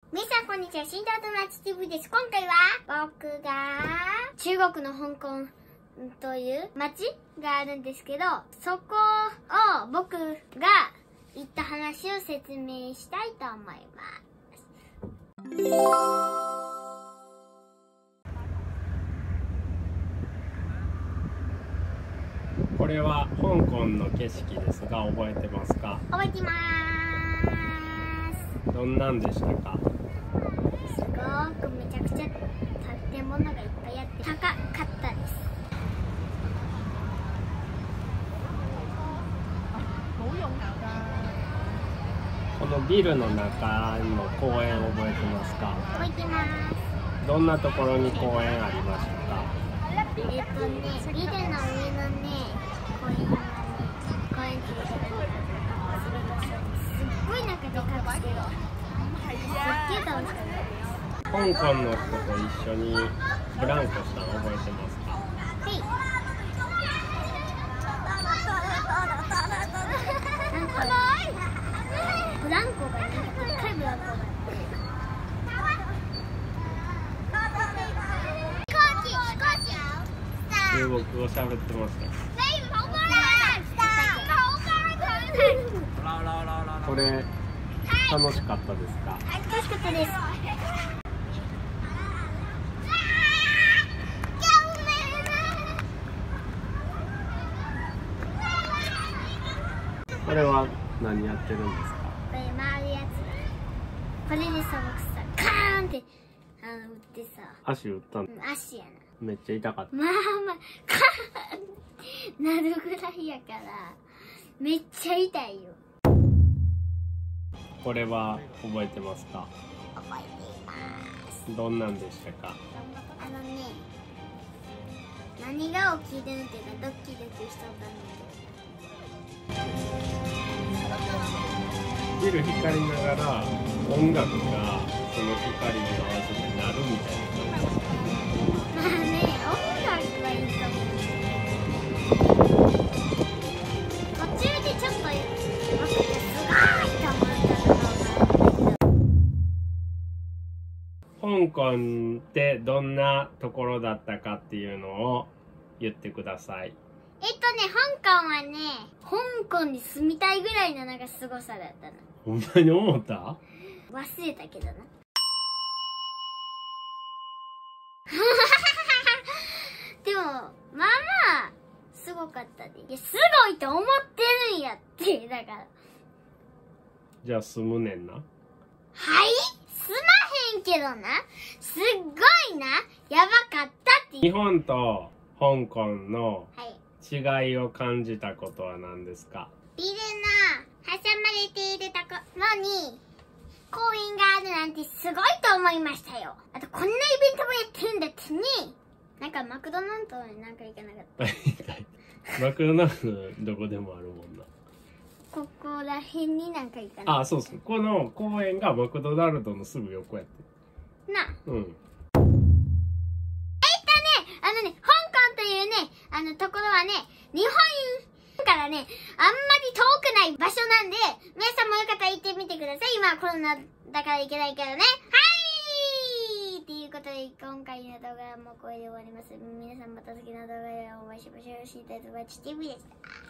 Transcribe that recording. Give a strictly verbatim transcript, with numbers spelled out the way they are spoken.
皆さんこんにちは、新タ友達 ティーブイ です。今回は僕が中国の香港という街があるんですけど、そこを僕が行った話を説明したいと思います。 これは香港の景色ですが、覚えてますか？ 覚えてまーす。 どんなんでしたか？ すごくめちゃくちゃ建物がいっぱいあって高かったです。 このビルの中の公園覚えてますか？ 覚えてます。 どんなところに公園ありましたか？ えっとね、ビルの上のね、公園がね、公園っていうか、すっごいなんかでかくて、すっげえ楽しかったです。 香港の人と一緒にブランコしたの覚えてますか？ はい。なんかブランコがね、でっかいブランコがあって。 中国語喋ってました。これ楽しかったですか？ 楽しかったです。 これは何やってるんですか？ これ回るやつ。これでさ、僕さ、カーンってあの打ってさ。 足打ったの？ 足やな。 めっちゃ痛かった。 まあまあ、カーンってなるぐらいやから、めっちゃ痛いよ。 これは覚えてますか？ 覚えています。 どんなんでしたか？ あのね、何が起きるんっていうか、ドッキドキしとったんだビル光りながら音楽がその光に合わせて鳴るみたいな感じ。 まあね、音楽はいいと思う。途中でちょっと僕がすごいと思ったのが、 香港ってどんなところだったかっていうのを言ってください。 えっとね、香港はね、香港に住みたいぐらいのなんか凄さだったの。 ほんまに思った？ 忘れたけどな。でも、まあまあ、すごかったで。いや、すごいと思ってるんやって、だから。 じゃあ住むねんな。 はい？住まへんけどな。すっごいな。やばかったって。 日本と香港のはい。 違いを感じたことは何ですか？ ビルの挟まれているところに公園があるなんてすごいと思いましたよ。あとこんなイベントもやってるんだってね。なんかマクドナルドになんか行かなかった。 マクドナルドどこでもあるもんな。 ここら辺になんか行かなかった。 あ、そうそう。この公園がマクドナルドのすぐ横やって。 な。 うん。 あのね、香港というね、あのところはね、日本からね、あんまり遠くない場所なんで、皆さんもよかったら行ってみてください。今はコロナだから行けないからね。はいっていうことで、今回の動画はもうこれで終わります。皆さんまた次の動画でお会いしましょう。シータズバチ ティーブイ でした。